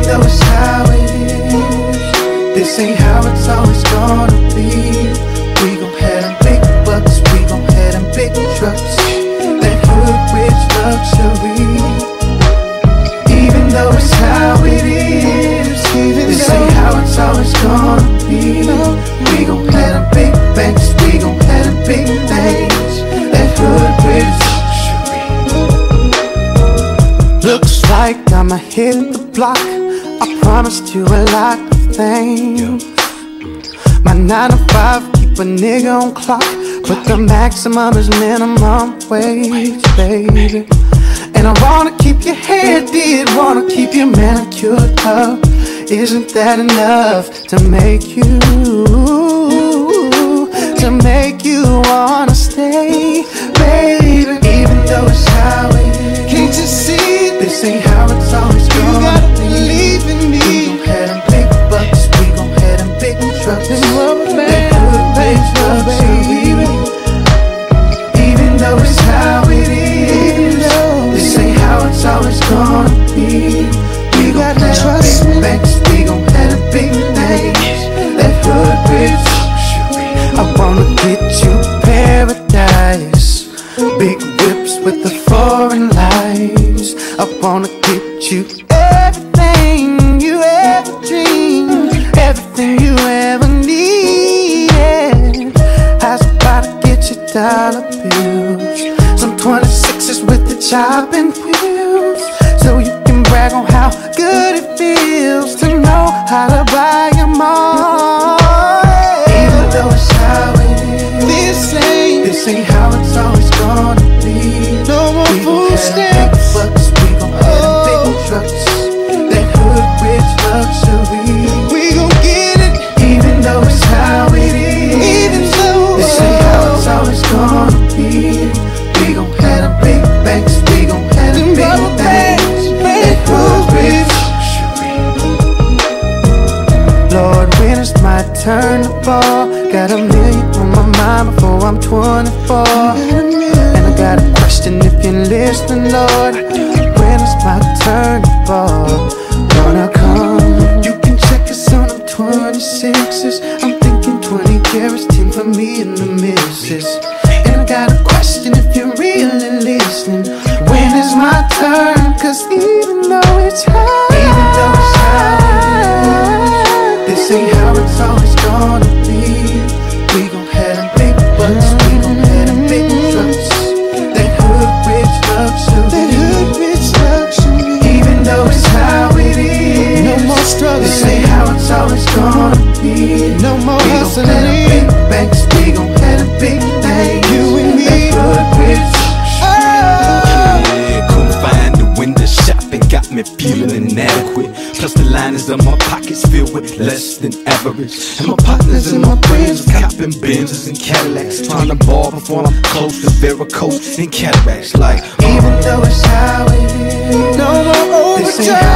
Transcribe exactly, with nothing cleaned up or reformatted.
though it's how it is, this ain't how it's always gonna be. We gon' have them big bucks, we gon' have them big trucks, that hood rich luxury. Even though it's how it is, this ain't how it's always gonna be. We gon' have them big banks, we gon' have them big things, that hood rich luxury. Looks like I'ma hit the block. I promised you a lot of things. My nine to five keep a nigga on clock, but the maximum is minimum wage, baby. And I wanna keep your hair did, wanna keep you manicured up. Isn't that enough to make you, to make you wanna stay, baby? Even though it's how it is, can't you see? This ain't how it's always gonna be. You gotta believe in me. We gon' have them big bucks, we gon' have them big trucks, that hood rich luxury. Even though it's how it is, this ain't how it's always gonna be. We gon' have them big banks, we gon' have them big things, that hood rich luxury. I wanna get you paradise, big whips with the foreign lights. I wanna get you everything you ever dreamed, everything you ever needed. I was about to get you dollar bills, some twenty-sixes with the chopping wheels, so you can brag on how good it feels to know how to buy them all. Even though it's how it is, this ain't, this ain't how it's always gonna be. No more food stamps, we gon' have them big trucks, that hood rich luxury. We gon' get it, even though it's how it is. Even though this ain't how it's always gonna be. We gon' have them big banks, we gon' have them big things, that hood rich luxury. Lord, when it's my turn to ball, got a million on my mind before I'm twenty-four. And I got a question if you're listening, Lord. When it's my turn to ball, gonna come. You can check us on them twenty-sixes. I'm thinking twenty carats, ten for me and the missus. And I got a question if you're really listening. When is my turn? Cause even though it's high, even though it's high, this ain't how it's always gonna be. We gon' have them big bucks, we gon' have them big trucks, that hood rich luxury, that hood rich luxury. Even though it's how it is, no more struggle. This ain't how it's always gonna be. No more hustling. We gon' have them big banks, we gon' have them big things, you and me, that hood rich. Oh. Yeah, couldn't find the window shopping, got me feeling inadequate. Plus the liners of my pockets filled with less than average. And my partners and my friends copping Benzes and Cadillacs, trying to ball before I'm close to varicose and cataracts. Like, even though it's how it is, no more overtime.